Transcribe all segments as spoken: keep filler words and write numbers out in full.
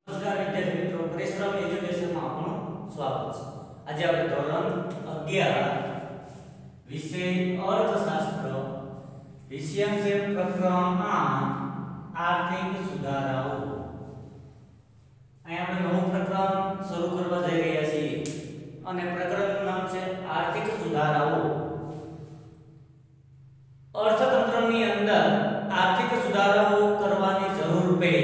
નમસ્કાર વિદ્યાર્થી મિત્રો, પરિશ્રમ એજ્યુકેશનમાં આપનું સ્વાગત છે। આજે આપણે ધોરણ અગિયાર વિષય અર્થશાસ્ત્ર વિષય છે પ્રકરણ આઠ આર્થિક સુધારાઓ। અહીં આપણે નવું પ્રકરણ શરૂ કરવા જઈ રહ્યા છીએ અને પ્રકરણનું નામ છે આર્થિક સુધારાઓ। અર્થતંત્રની અંદર આર્થિક સુધારાઓ કરવાની જરૂર પડી।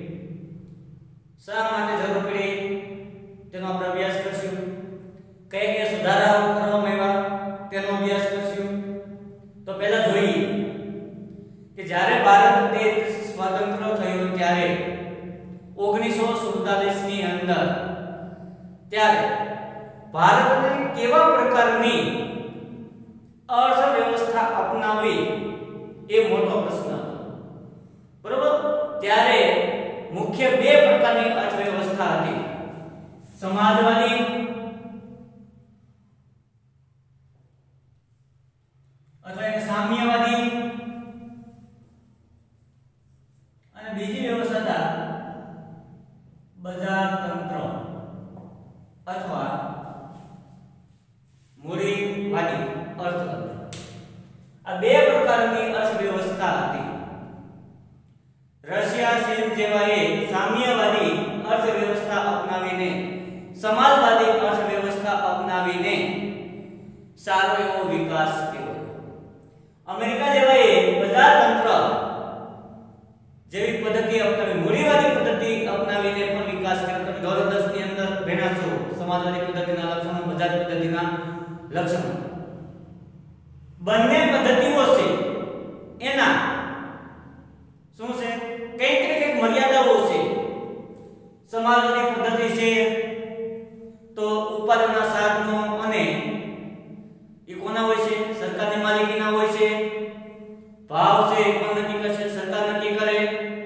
શા માટે જરૂર પડી તેનો આપણે અભ્યાસ કરશું। કઈ કઈ સુધારાઓ કરવામાં આવ્યા તેનો અભ્યાસ કરશું। તો પહેલા જોઈએ કે જ્યારે ભારત દેશ સ્વતંત્ર થયો ત્યારે ઓગણીસો સુડતાલીસ ની અંદર ત્યારે ભારતને કેવા પ્રકારની અર્થવ્યવસ્થા અપનાવી એ મોટો પ્રશ્ન હતો, બરોબર। ત્યારે મુખ્ય બે પ્રકારની અર્થવ્યવસ્થા હતી, સમાજવાદી અથવા એને સામ્યવાદી અને બીજી વ્યવસ્થા બજાર તંત્ર અથવા મૂડીવાદી અર્થતંત્ર। આ બે પ્રકારની અર્થવ્યવસ્થા હતી। રશિયા ચીન જેવાએ સામ્યવાદી અર્થવ્યવસ્થા અપનાવીને સમાજવાદી અર્થવ્યવસ્થા અપનાવીને સારો એવો વિકાસ કર્યો। અમેરિકા જેવાએ બજાર તંત્ર જેવી પદ્ધતિ અપનાવી, મૂડીવાદી પદ્ધતિ અપનાવીને પણ વિકાસ કર્યો। તમે ધોરણ દસ ની અંદર ભણ્યા છો સમાજવાદી પદ્ધતિના લક્ષણો, બજાર પદ્ધતિના લક્ષણો। બંને પદ્ધતિઓ છે એના શું છે, કઈક ને કઈક મર્યાદાઓ છે। સમાજવાદી પદ્ધતિ છે તો ઉત્પાદનના સાધનો અને એ કોના હોય છે, સરકારની માલિકીના હોય છે। ભાવ છે એ કોણ નક્કી કરશે, સરકાર નક્કી કરે।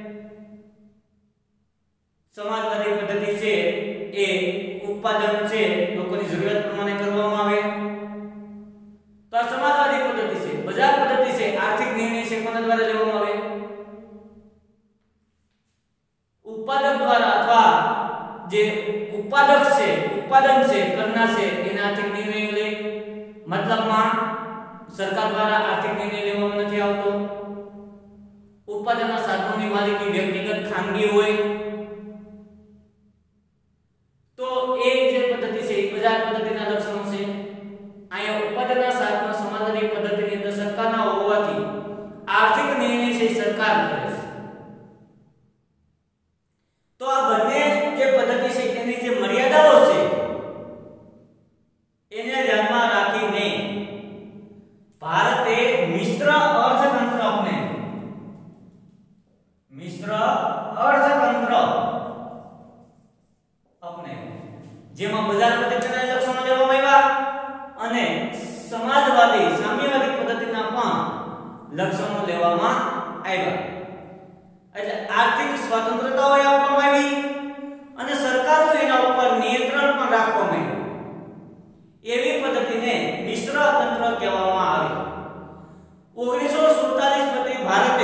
સમાજવાદી પદ્ધતિ છે એ ઉત્પાદન છે લોકોની જરૂરિયાત પ્રમાણે કરવામાં આવે તો આ સમાજવાદી પદ્ધતિ છે। બજાર પદ્ધતિ છે આર્થિક નિર્ણય છે કોના દ્વારા લેવામાં આવે, ઉત્પાદક દ્વારા, અથવા જે ઉત્પાદક છે ઉત્પાદન છે કરનાર છે એના આર્થિક નિર્ણય લે। મતલબમાં સરકાર દ્વારા આર્થિક નિર્ણય લેવામાં નથી આવતો। ઉત્પાદનના સાધનોની માલિકી વ્યક્તિગત ખાનગી હોય તો એ જે પદ્ધતિ છે એ બજાર પદ્ધતિના લક્ષણો છે। અહીંયા ઉત્પાદનના સાધનો સમાજવાદી પદ્ધતિની અંદર સરકારના હોવાથી આર્થિક નિર્ણય છે સરકાર કરે છે। તો આ બંને જે પદ્ધતિ છે એની જે મર્યાદાઓ છે એને ધ્યાનમાં રાખીને ભારતે મિશ્ર અર્થતંત્ર અપનાવ્યું। મિશ્ર અર્થતંત્ર અપનાવ્યું જેમાં બજાર પદ્ધતિના લક્ષણો લેવામાં આવ્યા અને સમાજવાદી સામ્યવાદી પદ્ધતિના પણ લક્ષણો લેવામાં આવ્યા। એટલે આર્થિક સ્વતંત્રતા આપવામાં આવી અને સરકારનું એના ઉપર નિયંત્રણ પણ રાખવામાં આવ્યું। એવી પદ્ધતિને મિશ્ર તંત્ર કહેવામાં આવે। ઓગણીસો સુડતાલીસ પછી ભારતે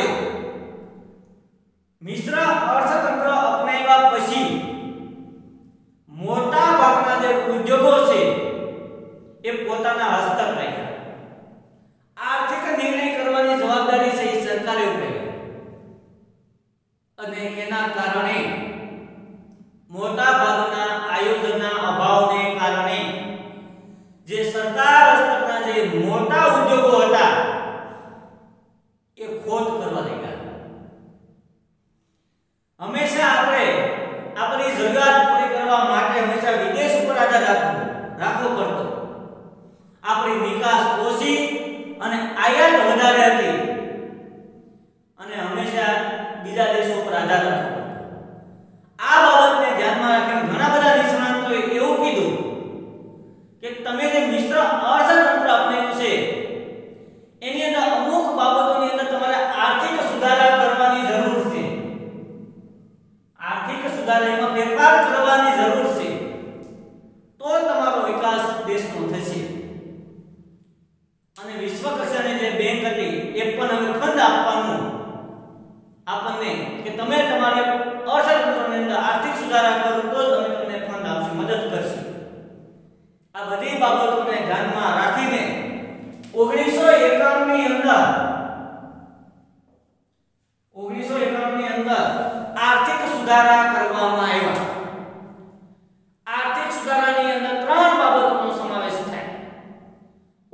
મિશ્ર અર્થતંત્ર અપનાવ્યા પછી મોટા ભાગના જે ઉદ્યોગો છે એ પોતાના હસ્તક રાખ્યા। આર્થિક નિર્ણય કરવાની જવાબદારી છે એ સરકારે ઉપાડી અને એના કારણે મોટા ભાગના આયોજનના અભાવને કારણે જે સરકાર હસ્તકના જે મોટા ઉદ્યોગો હતા એ ખોટ કરવા લાગ્યા। હંમેશા આપણે આપણી જરૂરિયાત પૂરી કરવા માટે હંમેશા વિદેશ ઉપર આધાર રાખવો રાખવો પડતો। આપણી નિકાસ ઓછી અને આયાત વધારે હતી અને હંમેશા બીજા દેશો પર આધાર રાખવો પડતો। આ બાબતને ધ્યાનમાં રાખીને ઘણા બધા નિષ્ણાતોએ એવું કીધું કે તમે જે મિશ્ર અર્થતંત્ર અપનાવ્યું છે એની અંદર અમુક બાબતોની અંદર તમારે આર્થિક સુધારા કરવાની જરૂર છે। આર્થિક સુધારામાં ફેરફાર કરવાની જરૂર છે તો તમારો વિકાસ દેશનો થશે।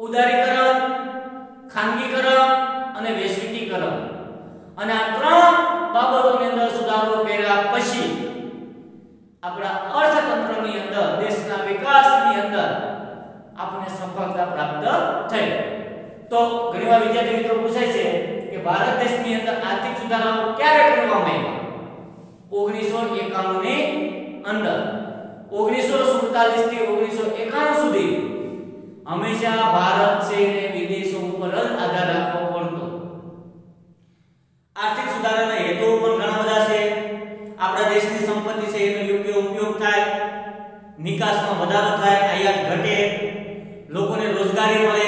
ઉદારીકરણ, ખાનગીકરણ અને વૈશ્વિકીકરણ. અને આ ત્રણ બાબતોની અંદર સુધારો કર્યા પછી આપણા અર્થતંત્રની અંદર, દેશના વિકાસની અંદર આપણને સફળતા પ્રાપ્ત થઈ. તો ઘણીવાર વિદ્યાર્થી મિત્રો પૂછાય છે કે ભારત દેશની અંદર આર્થિક સુધારાઓ ક્યારે કરવામાં આવ્યા? ઓગણીસો એકાણું ની અંદર. ઓગણીસો સુડતાલીસ થી ઓગણીસો એકાણું સુધી હંમેશા ભારત છે એને વિદેશો ઉપર જ આધાર રાખવો પડતો. આર્થિક સુધારાના હેતુઓ પણ ઘણા બધા છે. આપણા દેશની સંપત્તિ છે એનો યોગ્ય ઉપયોગ થાય, નિકાસમાં વધારો થાય, આયાત ઘટે, લોકોને રોજગારી મળે.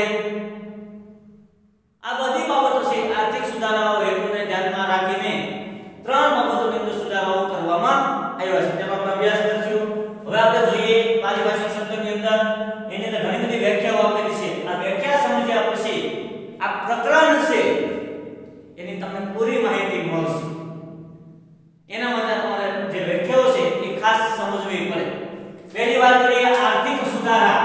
આ બધી બાબતો છે આર્થિક સુધારાઓ હેતુને ધ્યાનમાં રાખીને ત્રણ બાબતોની અંદર સુધારાઓ કરવામાં આવ્યા છે. તેનો આપણે અભ્યાસ કરીશું. હવે આપણે જોઈએ પારિભાષિક શબ્દની અંદર એની અંદર ઘણી બધી વ્યાખ્યાઓ આપેલી છે. આ વ્યાખ્યા સમજ્યા પછી આ પ્રકરણ છે એની તમને પૂરી માહિતી મળશે. એના માટે તમારે જે વ્યાખ્યાઓ છે એ ખાસ સમજવી પડે. પહેલી વાત કરીએ આર્થિક સુધારા.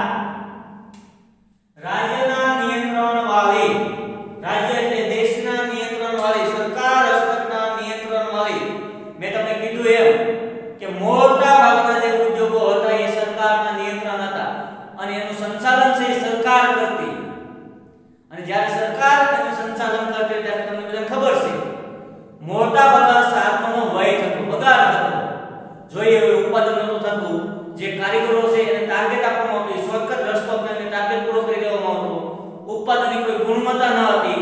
રાજ્યના નિયંત્રણ વાળી, રાજ્ય એટલે દેશના નિયંત્રણ વાળી, સરકાર હસ્તકના નિયંત્રણ વાળી. મેં તમને કીધું એમ કે મોટા ભાગના જે ઉદ્યોગો હતા એ સરકારના નિયંત્રણ હતા અને એનું સંચાલન છે એ સરકાર કરતી. અને જ્યારે સરકાર તેનું સંચાલન કરતી ત્યારે તમને બધાને ખબર છે મોટા ભાગના સાધનોનો વ્યય થતો, બગાડ થતો. જોઈએ એવું ઉત્પાદન નહોતું થતું. જે કારીગરો છે એને ટાર્ગેટ આપવામાં આવતું, શોર્ટકટ રસ્તો કરીને ટાર્ગેટ પૂરો કરી દેવામાં આવતો. ઉત્પાદનની કોઈ ગુણવત્તા ન હતી.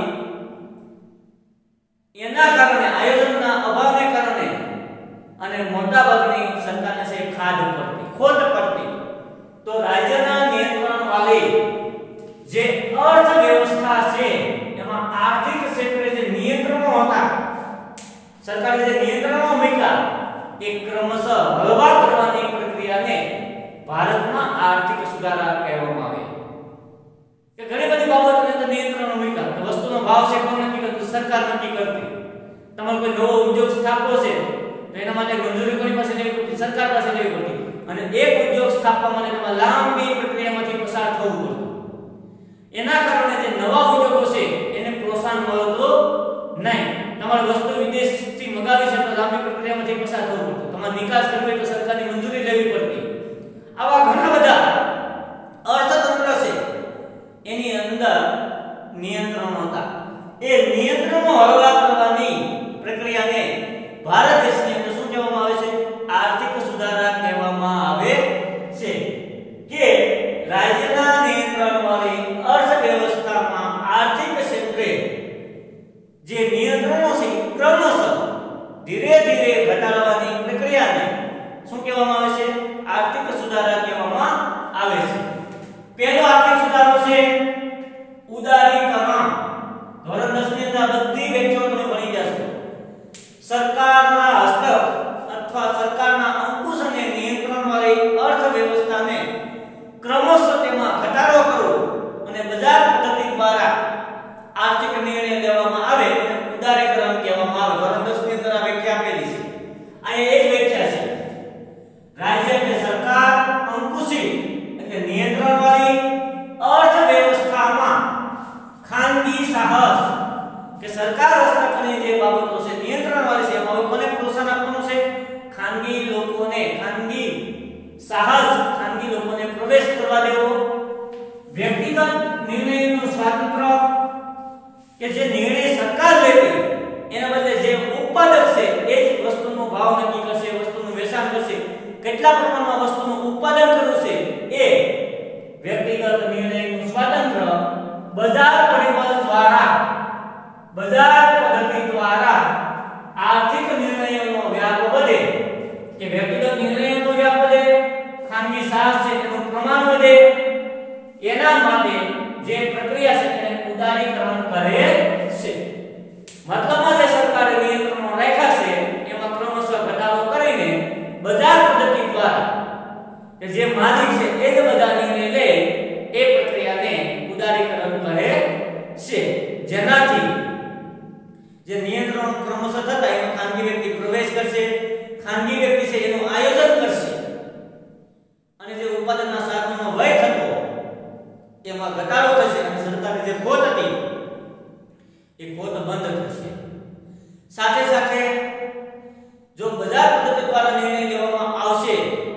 એના કારણે, આયોજનના અભાવને કારણે અને મોટા ભાગની સરકારને છે ખાડ પડતી, ખોટ પડતી. તો રાજ્યના નિયંત્રણ વાળી જે અર્થવ્યવસ્થા છે એમાં આર્થિક ક્ષેત્રે જે નિયંત્રણો હતા, સરકારે જે નિયંત્રણો મૂક્યા એ ક્રમશઃ હળવા કરવાની પ્રક્રિયાને ભારતમાં આર્થિક સુધારા કહેવામાં આવે. કે ઘણી બધી બાબતોની અંદર નિયંત્રણો મૂક્યા. કે વસ્તુનો ભાવ છે કોણ નક્કી કરતું? સરકાર નક્કી કરતી. તમારો કોઈ નવો ઉદ્યોગ સ્થાપવો છે તો એના માટે મંજૂરી કોની પાસે લેવી પડતી? સરકાર પાસે લેવી પડતી. અને એક ઉદ્યોગ સ્થાપવા માટે તમારે લાંબી પ્રક્રિયામાંથી પસાર થવું પડતું. એના કારણે જે નવા ઉદ્યોગો છે એને પ્રોત્સાહન મળતું નહીં. તમારી વસ્તુ વિદેશથી મંગાવી છે તો લાંબી પ્રક્રિયામાંથી પસાર થવું પડતું. તમારે નિકાસ કરવી હોય તો સરકારની મંજૂરી લેવી પડતી. આવા ઘણા બધા અર્થતંત્ર છે એની અંદર નિયંત્રણો હતા. એ નિયંત્રણો હળવા કરવાની પ્રક્રિયાને ભારત દેશની અંદર શું કહેવામાં આવે છે? આર્થિક સુધારા કહેવામાં આવે છે. કે રાજ્યના નિયંત્રણ વાળી અર્થવ્યવસ્થામાં આર્થિક ક્ષેત્રે જે નિયંત્રણો છે ક્રમશઃ ધીરે ધીરે ઘટાડવાની પ્રક્રિયાને શું કહેવામાં આવે છે? આર્થિક સુધારા કહેવામાં આવે છે. પહેલો આર્થિક સુધારો છે ઉદારીકરણ. ધોરણ દસ ની અંદર બધી વ્યાખ્યાઓ તમે ભણી જશો. સરકારના હસ્તક અથવા સરકારના અંકુશ અને નિયંત્રણ વાળી અર્થવ્યવસ્થાને ક્રમશઃ તેમાં ઘટાડો કરવો અને બજાર પદ્ધતિ દ્વારા આર્થિક નિર્ણય લેવામાં આવે તેને ઉદારીકરણ કહેવામાં આવે. ધોરણ દસ ની અંદર આ વ્યાખ્યા આપેલી છે. આ એક વ્યાખ્યા છે. રાજ્ય એટલે સરકાર, અંકુશી એટલે નિયંત્રણ વાળી અર્થવ્યવસ્થામાં ખાનગી સાહસ કે સરકાર હસ્તકની જે બાબતો છે નિયંત્રણ વાળી છે એમાં કોને પ્રોત્સાહન આપવાનું છે? ખાનગી લોકોને, ખાનગી સાહસ, ખાનગી લોકોને પ્રવેશ કરવા દેવો. વ્યક્તિગત નિર્ણયનું સ્વાતંત્ર્ય કે જે નિર્ણય સરકાર લેતી એના બદલે જે ઉત્પાદક છે એ જ વસ્તુનો ભાવ નક્કી કરશે, વસ્તુનું વેચાણ કરશે, કેટલા પ્રમાણમાં વસ્તુનું ઉત્પાદન કરવું છે એ વ્યક્તિગત નિર્ણયનું સ્વાતંત્ર્ય બજાર પરિબળ દ્વારા, બજાર પદ્ધતિ દ્વારા આર્થિક નિર્ણયોનો વ્યાપ વધે. કે વ્યક્તિગત નિર્ણયોનો વ્યાપ વધે, ખાનગી સાહસ છે તેનું પ્રમાણ વધે. એના માટે જે પ્રક્રિયા છે તેને ઉદારીકરણ કહે છે. મતલબમાં જે સરકારે નિયંત્રણો રાખ્યા છે એમાં ક્રમશઃ ઘટાડો કરીને બજાર પદ્ધતિ દ્વારા કે જે માલિક છે એ જ બધા નિર્ણય લે એ પ્રક્રિયાને ઉદારીકરણ કહે છે. જેનાથી જે નિયંત્રણ ક્રમશઃ થતા એમાં ખાનગી વ્યક્તિ પ્રવેશ કરશે, ખાનગી વ્યક્તિ છે એનું આયોજન કરશે અને જે ઉત્પાદનના સાધનોનો વ્યય થતો એમાં ઘટાડો થશે અને સરકારની જે ખોટ હતી એ ખોટ બંધ થશે। સાથે સાથે જો બજાર પદ્ધતિ દ્વારા નિર્ણય લેવામાં આવશે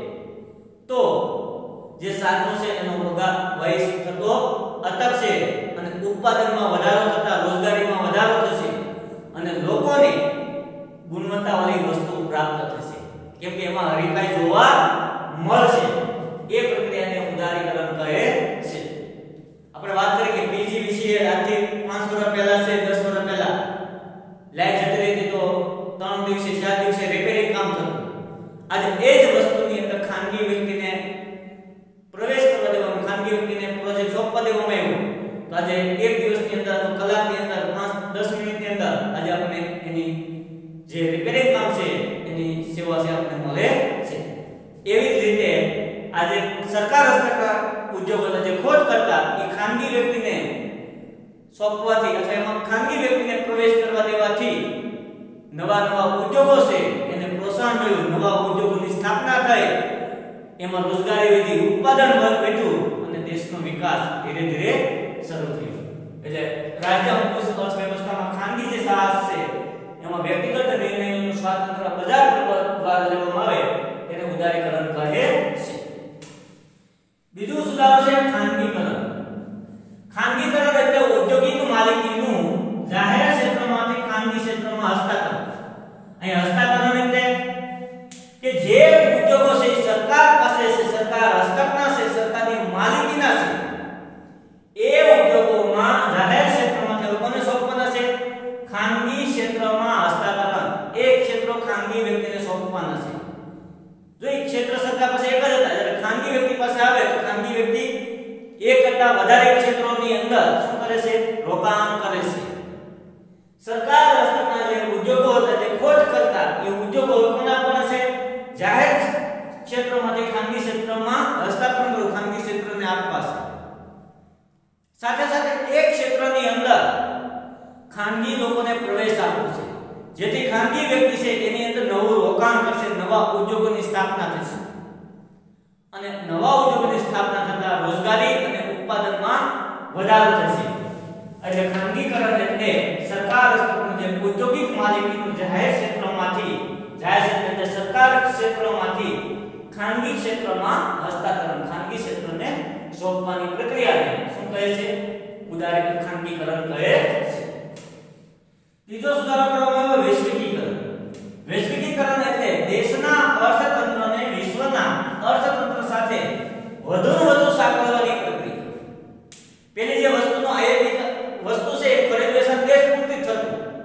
તો જે સાધનો છે એનો પગાર વૈસ થતો અટકશે અને ઉત્પાદનમાં વધારો થતા રોજગારીમાં વધારો થશે અને લોકોને ગુણવત્તાવાળી વસ્તુ પ્રાપ્ત થશે કેમ કે એમાં હરીફાઈ જોવા મળશે। એ પ્રક્રિયાને ઉદારીકરણ કહે છે। આપણે વાત કરીએ કે પીજી વિશે આજથી પાંચ વર્ષ પહેલા છે દસ વર્ષ પહેલા લાઈટ જતી રહી તો ત્રણ દિવસે ચાર દિવસે રિપેરિંગ કામ થતું। આજે એ જ વસ્તુની અંદર ખાનગી વ્યક્તિને પ્રવેશ કરવા દેવામાં ખાનગી વ્યક્તિને પ્રોજેક્ટ સોંપવા દેવામાં આવ્યો તો આજે એક દિવસની અંદર તો કલાકની અંદર પાંચ દસ મિનિટની અંદર આજે આપણે એની જે રિપેરિંગ કામ છે એની સેવા છે આપણે મળે છે। એવી જ રીતે આજે સરકાર હસ્તકના ઉદ્યોગો જે ખોટ કરતા એ ખાનગી વ્યક્તિને સોંપવાથી અથવા એમાં ખાનગી વ્યક્તિને પ્રવેશ કરવા દેવાથી નવા નવા ઉદ્યોગો છે એને પ્રોત્સાહન મળ્યું, નવા ઉદ્યોગોની સ્થાપના થઈ, એમાં રોજગારી વધી, ઉત્પાદન વધ્યું અને દેશનો વિકાસ ધીરે ધીરે શરૂ થયો। એટલે રાજ્ય અર્થવ્યવસ્થામાં ખાનગી જે સાહસ છે એમાં વ્યક્તિગત નિર્ણયોનું સ્વાતંત્ર્ય બજાર દ્વારા લેવામાં આવે તેને ઉદારીકરણ કહે છે। બીજું સુધારો છે ખાનગીકરણ। ખાનગીકરણ એટલે ઔદ્યોગિક માલિકીનું જાહેર ક્ષેત્રમાંથી ખાનગી ક્ષેત્રમાં હસ્તાંતરણ। અહીં હસ્તાંતરણ એટલે કે જે ઉદ્યોગો છે સરકાર પાસે છે, સરકાર હસ્તકના છે, સરકારની માલિકીના છે, એ ઉદ્યોગોમાં જાહેર ક્ષેત્રમાંથી લોકોને સોંપવાના છે, ખાનગી ક્ષેત્રમાં હસ્તાંતરણ એક ક્ષેત્રો ખાનગી વ્યક્તિને સોંપવાના છે। જો એક ક્ષેત્ર સરકાર પાસે એક જ હતા જ્યારે ખાનગી વ્યક્તિ પાસે આવે તો ખાનગી વ્યક્તિ એક કરતા વધારે ક્ષેત્રોની અંદર શું કરે છે રોકાણ કરે છે। સરકાર હસ્તકના જે ઉદ્યોગો હતા જે ખોટ કરતા એ ઉદ્યોગો કોના આપવાના છે જાહેર ક્ષેત્રમાંથી ખાનગી ક્ષેત્રમાં હસ્તાંતરણ કરવું ખાનગી ક્ષેત્રને આપવા છે। સાથે સાથે એક ક્ષેત્રની અંદર ખાનગી લોકોને પ્રવેશ આપવો છે જેથી ખાનગી વ્યક્તિ છે એની અંદર નવું રોકાણ કરશે, નવા ઉદ્યોગોની સ્થાપના થશે અને નવા ઉદ્યોગોની સ્થાપના થતા રોજગારી અને ઉત્પાદનમાં વધારો થશે। એટલે ખાનગીકરણ એટલે સરકાર હસ્તકનું જે ઔદ્યોગિક માલિકીનું જાહેર ક્ષેત્રમાંથી જાહેર ક્ષેત્ર એટલે સરકાર ક્ષેત્રમાંથી ખાનગી ક્ષેત્રમાં હસ્તાંતરણ ખાનગી ક્ષેત્રને સોંપવાની પ્રક્રિયાને શું કહે છે ઉદારીકરણ ખાનગીકરણ કહે છે। ત્રીજો સુધારો કરવામાં આવ્યો વૈશ્વિકીકરણ। વૈશ્વિકીકરણ એટલે દેશના અર્થતંત્રને વિશ્વના અર્થતંત્ર સાથે વધુ વધુ સાંકળવાની પ્રક્રિયા। પેલી જે વસ્તુનો આયાત વસ્તુ છે એ ખરીદ વેચાણ દેશ પૂરતી થતું,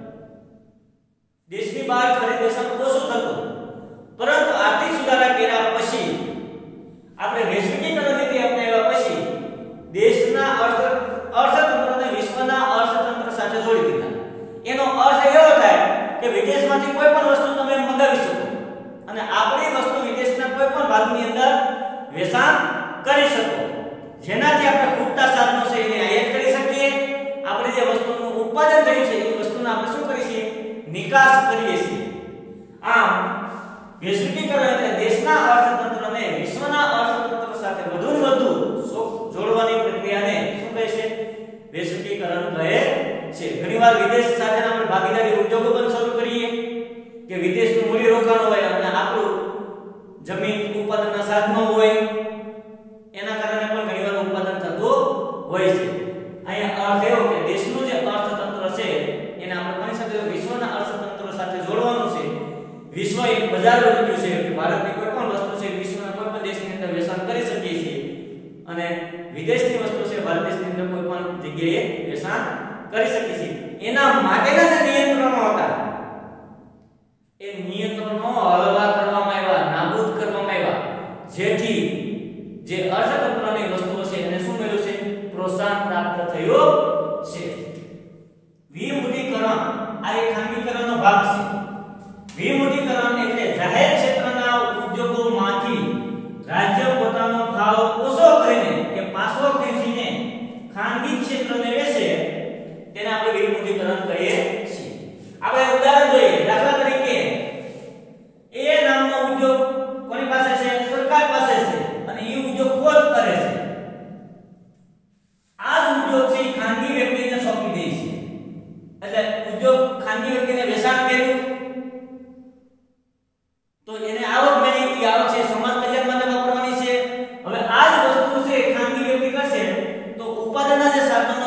દેશની બહાર ખરીદ વેચાણ ઓછું થતું, પરંતુ આર્થિક સુધારા કર્યા પછી આપણે વૈશ્વિકીકરણ નીતિ અપનાવ્યા પછી દેશના અર્થ અર્થતંત્રને વિશ્વના અર્થતંત્ર સાથે જોડી દીધા। એનો અર્થ એવો થાય કે વિદેશમાંથી કોઈ પણ વસ્તુ તમે મંગાવી શકો અને આપણી વસ્તુ વિદેશના કોઈ પણ ભાગની અંદર વેચાણ કરી શકો, જેનાથી આપણે ખૂટતા સાધનો છે એને આયાત કરી શકીએ, આપણે જે વસ્તુનું ઉત્પાદન થયું છે એ વસ્તુને આપણે શું કરીએ છીએ નિકાસ કરીએ છીએ। આમ વૈશ્વિકીકરણ એટલે દેશના અર્થતંત્રને વિશ્વના અર્થતંત્ર સાથે વધુ વધુ જોડવાની પ્રક્રિયાને શું કહે છે વૈશ્વિકીકરણ કહે છે। ઘણીવાર વિદેશ સાથેના આપણે ભાગીદારી ઉદ્યોગો પણ શરૂ કરીએ કે વિદેશનું મૂડી રોકાણ હોય અને આપણું જમીન ઉત્પાદનના સાધનો હોય એના કારણે પણ ઘણીવાર ઉત્પાદન થતું હોય છે। અહીંયા અર્થ એવો કે દેશનું જે અર્થતંત્ર છે એને આપણે કહી શકીએ વિશ્વના અર્થતંત્ર સાથે જોડવાનું છે। વિશ્વ એક બજાર બની ગયું છે કે ભારતની કોઈ પણ વસ્તુ છે વિશ્વના કોઈ પણ દેશની અંદર વેચાણ કરી શકીએ છીએ અને વિદેશની વસ્તુ છે ભારત દેશની અંદર કોઈ પણ જગ્યાએ વેચાણ કરી શકીએ છીએ। એના માટેના જે નિયંત્રણો હતા એ નિયંત્રણો હળવા કરવામાં આવ્યા, નાબૂદ કરવામાં આવ્યા, જેથી જે અર્થતંત્રની વસ્તુઓ છે એને શું મળ્યું છે પ્રોત્સાહન પ્રાપ્ત થયું છે। વિમુદ્રીકરણ આ એક ખાનગીકરણનો ભાગ છે। વિમુદ્રીકરણ એટલે જાહેર ક્ષેત્રના ઉદ્યોગોમાંથી રાજ્ય પોતાનો ફાળો ઓછો કરીને કે પાછો ખેંચીને ખાનગી ક્ષેત્રને વેચે તેને આપણે વિમુદ્રીકરણ કહીએ છીએ। આપણે ઉદાહરણ જોઈએ, દાખલા તરીકે એ નામનો ઉદ્યોગ કોની પાસે છે સરકાર પાસે છે અને એ ઉદ્યોગ ખોટ કરે છે। આ જ ઉદ્યોગ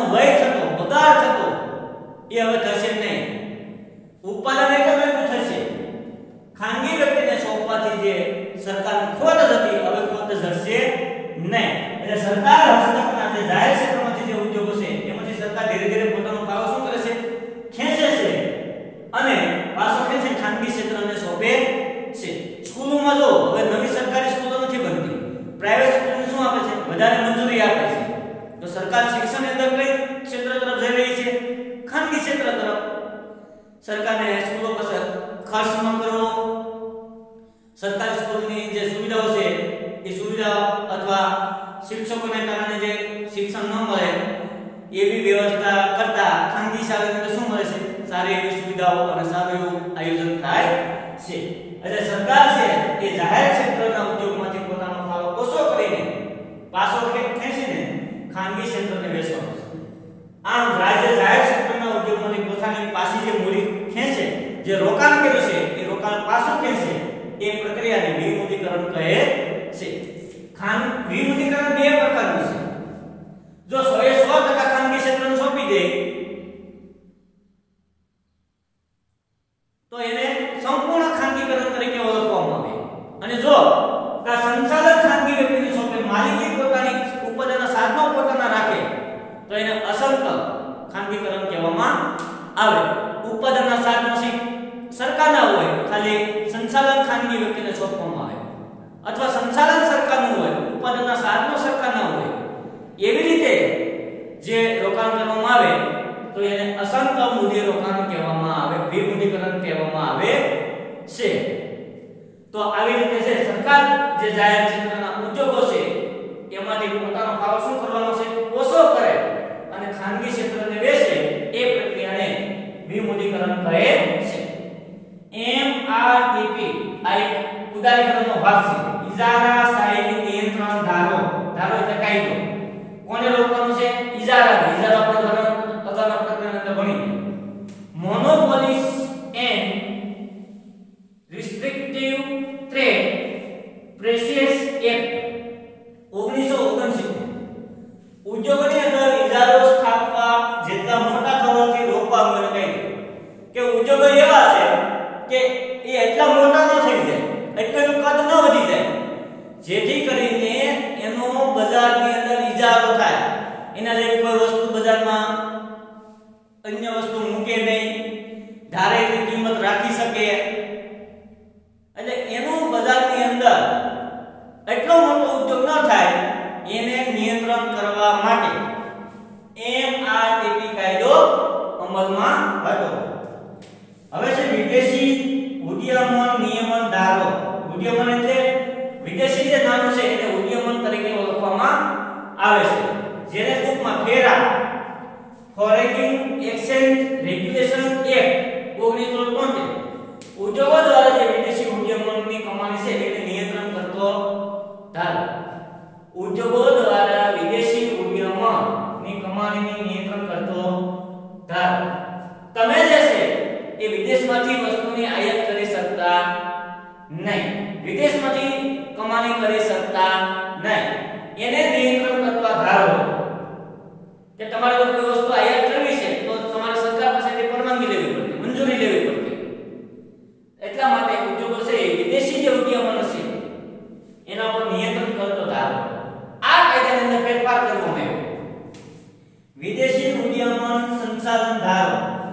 વય થતો બગાડ થતો એ હવે થશે નહીં. ઉત્પાદન એકમ એટલું થશે. ખાનગી વ્યક્તિને સોંપવાથી જે સરકારની ખોટ હતી હવે ખોટ જશે નહીં. એટલે સરકાર હસ્તકના જે જાહેર ક્ષેત્રમાંથી જે ઉદ્યોગો છે એમાંથી સરકાર ધીરે ધીરે પોતાનો ફાળો શું કરે છે? ખેંચે છે અને પાછો ખેંચી ખાનગી ક્ષેત્રને સોંપે છે. સ્કૂલોમાં જો હવે નવી સરકારી સ્કૂલો નથી બનતી, પ્રાઇવેટ સ્કૂલને શું આપે છે? વધારે મંજૂરી આપે છે. તો સરકાર શિક્ષણની અંદર કઈ ક્ષેત્ર તરફ જઈ રહી છે? ખાનગી ક્ષેત્ર તરફ. સરકારને સ્કૂલો પર ખર્ચ ન કરવો, સરકારી સ્કૂલની જે સુવિધાઓ છે એ સુવિધાઓ અથવા શિક્ષકોને કારણે જે શિક્ષણ ન મળે એવી વ્યવસ્થા કરતા ખાનગી શાળાની અંદર શું મળે છે? સારી એવી સુવિધાઓ અને સારું એવું આયોજન થાય છે. એટલે સરકાર છે એ જાહેર ક્ષેત્રના ઉદ્યોગમાંથી પોતાનો ફાળો ઓછો કરીને પાછો ખેંચીને ખાનગી ક્ષેત્રને વેચવાનો છે. આમ રાજ્ય જાહેર ક્ષેત્રના ઉદ્યોગમાંથી પોતાની પાછી જે મૂડી ખેંચે, જે રોકાણ કર્યું છે એ રોકાણ પાછું ખેંચે, એ પ્રક્રિયાને વિમુદ્રીકરણ કહે છે. ખાન વિમુદ્રીકરણ બે પ્રકારનું છે. જો સો એ સો ટકા ખાનગી ક્ષેત્રને સોંપી દે તો એને સંપૂર્ણ ખાનગીકરણ તરીકે ઓળખવામાં આવે. અને જો આ સંચાલન ખાનગી વ્યક્તિને સોંપે, માલિકી પોતાની ઉત્પાદનના સાધનો પોતાના રાખે તો એને અસંત ખાનગીકરણ કહેવામાં આવે. ઉત્પાદનના સાધનો સરકારના હોય, ખાલી સંચાલન ખાનગી વ્યક્તિને સોંપવામાં આવે, અથવા સંચાલન સરકારનું હોય, ઉત્પાદનના સાધનો સરકારના હોય, એવી રીતે જે રોકાણ કરવામાં આવે તો એને અસંત મૂડી રોકાણ કહેવામાં આવે, વિમુદ્રીકરણ કહેવામાં આવે છે. તો આવી રીતે છે સરકાર જે જાહેર ક્ષેત્રના ઉદ્યોગો છે એમાંથી પોતાનો ફાળો શું કરવાનો છે? ઓછો કરે અને ખાનગી ક્ષેત્રને વેચે, એ પ્રક્રિયાને વિમુદ્રીકરણ કહે છે. એમ આર ટી પી આ એક ઉદારીકરણનો ભાગ છે. ઇજારા શાહી નિયંત્રણ ધારો. ધારો એટલે કાયદો. કોને રોકવાનું છે? ઇજારા. ઇજારા આપણે અગાઉના પ્રકરણની અંદર ભણી. Monopolies and restrictive trade practices act ઓગણીસો ઓગણસિત્તેર ઉદ્યોગોની અંદર ઇજારો સ્થાપવા જેટલા મોટા થવાથી રોકવા અંગેનો કાયદો. કે ઉદ્યોગો એવા છે કે એ એટલા મોટા ન થઈ જાય, એટલું કદ ન વધી જાય, જેથી કરીને એનો બજારની અંદર ઇજારો થાય. એના જેવી કોઈ વસ્તુ બજારમાં અન્ય વસ્તુ મૂકે નહીં, ધારે એટલી કિંમત રાખી શકે. એટલે એનું બજારની અંદર એટલો મોટો ઉદ્યોગ ન થાય, એને નિયંત્રણ કરવા માટે એમ આર ટી પી કાયદો અમલમાં હતો. હવે છે વિદેશી ઉદ્યમન નિયમન ધારો. ઉદ્યમન એટલે વિદેશી જે નામ છે એને ઉદ્યમન તરીકે ઓળખવામાં આવે છે, જેને ટૂંકમાં ફેરા ફોરેન એક્સચેન્જ રેગ્યુલેશન એક્ટ ઓગણીસો તોતેર ઉદ્યોગો દ્વારા જે વિદેશી ઉદ્યમોની કમાણી છે એને નિયંત્રણ કરતો ધારો. ઉદ્યોગો દ્વારા વિદેશી ઉદ્યમોની કમાણીને નિયંત્રણ કરતો ધારો. તમે જે છે એ વિદેશમાંથી વસ્તુની આયાત કરી શકતા નહીં, વિદેશમાંથી કમાણી કરી શકતા નહીં, એને નિયંત્રણ કરવા ધારો. કે તમારે જો કોઈ વસ્તુ આયાત કરવી છે તો તમારે સરકાર પાસેથી પરવાનગી લેવી પડે, મંજૂરી લેવી પડે. એટલા માટે ઉદ્યોગો છે વિદેશી જે ઉદ્યમો છે એના પર નિયંત્રણ કરતો ધારો. આ કાયદાની અંદર ફેરફાર કરવામાં આવ્યો. વિદેશી ઉદ્યમન સંચાલન ધારો.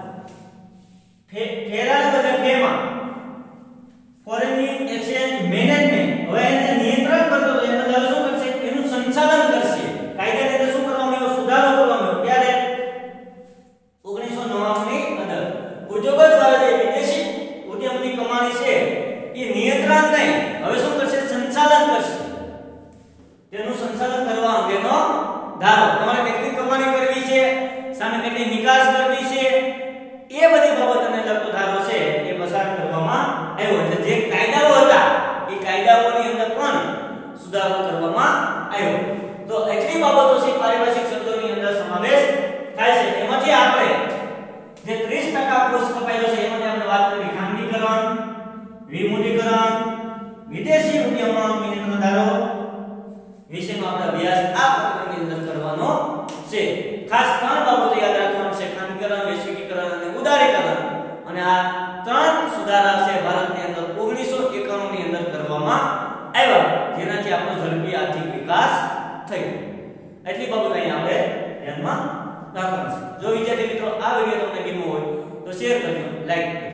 ફેરાના બદલે ફેમાં ફોરેન એક્સચેન્જ મેનેજમેન્ટ હવે એને નિયંત્રણ કરતો તો એના બદલે શું કરશે? એનું સંચાલન કરશે. કાયદાની અંદર શું કરવામાં આવ્યો? સુધારો કરવામાં આવ્યો. ત્યારે ઓગણીસો નવ્વાણું ની અંદર ઉદ્યોગો દ્વારા જે વિદેશી ઉદ્યમની કમાણી છે એ નિયંત્રણ નહીં, હવે શું કરશે? સંચાલન કરશે. તેનું સંચાલન કરવા અંગેનો ધારો. તમારે કેટલી કમાણી કરવી છે, સામે કેટલી નિકાસ કરવી છે, એ બધી બાબતોને લગતો ધારો છે એ પસાર કરવામાં આવ્યો. એટલે જે કાયદાઓ હતા એ કાયદાઓની અંદર પણ સુધારો કરવામાં આવ્યો. તો એટલી બાબતો છે પારિભાષિક શબ્દોની અંદર સમાવેશ થાય છે. એમાંથી આપણે જે ત્રીસ ટકા કોષ કપાયેલો છે એમાંથી આપણે વાત કરી ખાનગીકરણ, વિમુદ્રીકરણ, વિદેશી ઉદ્યમો નિયંત્રણ ધારો વિશેનો આપણે અભ્યાસ આ પ્રકરણની અંદર કરવાનો છે. ખાસ ત્રણ આ ત્રણ સુધારા છે ભારતની અંદર ઓગણીસો એકાણું ની અંદર કરવામાં આવ્યા, જેનાથી આપણો ઝડપી આર્થિક વિકાસ થયો. એટલી બાબત અહીંયા આપણે ધ્યાનમાં રાખવાની છે. જો વિદ્યાર્થી મિત્રો આ વિડિયો તમને ગમ્યો હોય તો શેર કરજો, લાઈક કરજો.